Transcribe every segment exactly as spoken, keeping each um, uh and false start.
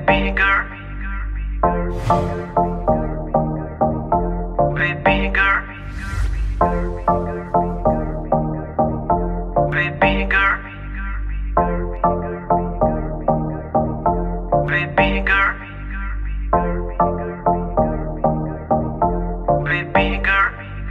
baby girl, baby girl, baby girl, baby girl, baby girl.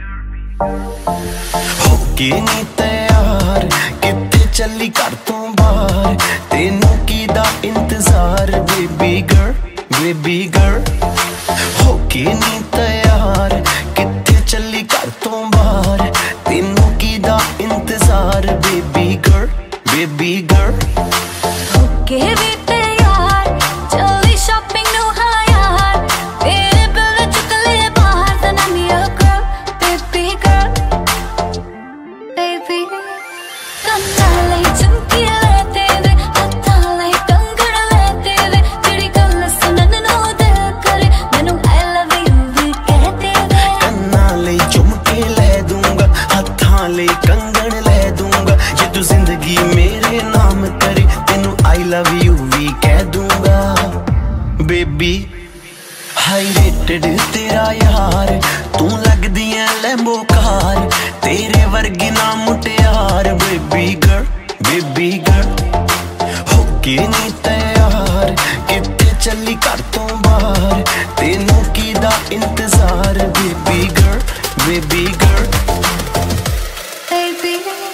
होके नी तैयार किते चली घर तो बाहर, तेनू की दा इंतजार बेबी गर्ल, बेबी गर्ल। होके नी तैयार किते चली घर तो बाहर, तेनू की दा इंतजार बेबी गर्ल, बेबी गर्ल। होके भी तैयार चली शॉपिंग नु हाँ यार, तेरे बिल चुक ले बाहर दा नानी ओ गर्ल, बेबी गर्ल, बेबी। कन्ना ले झुमकी ले तेरे, हत्था ले कंगन ले तेरे, जेड़ी गल सुनन नु दिल करे, मैनू I love you भी कह तेरे। कन्ना ले झुमके ले दूंगा, हत्था ले कंगन ले दूंगा, ये तू जिंदगी मेरे नाम करे, तेनू I love you भी कह दूंगा बेबी। हाई रेटेड तेरा यार, तू लगदी है लैम्बो कार, तेरे वर्गी ना मुटियार बेबी गर्ल, बेबी गर्ल। होके नी तैयार किते चली घर तो बाहर, तेनू की दा इंतजार baby girl, baby girl. Baby,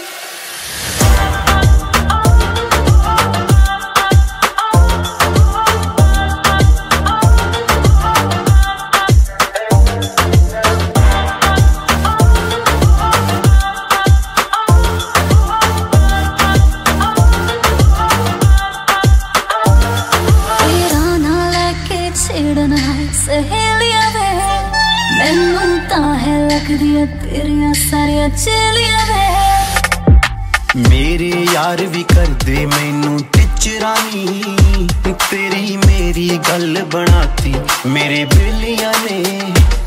तेरा ना लेके छेड़ना सहेलियां वे, मैनू तां है लगदियां तेरियां सारियां चेलियां वे। मेरे यार भी कर दे मैनू टिचरानी, तेरी मेरी गल बनाती मेरे बेलिया ने।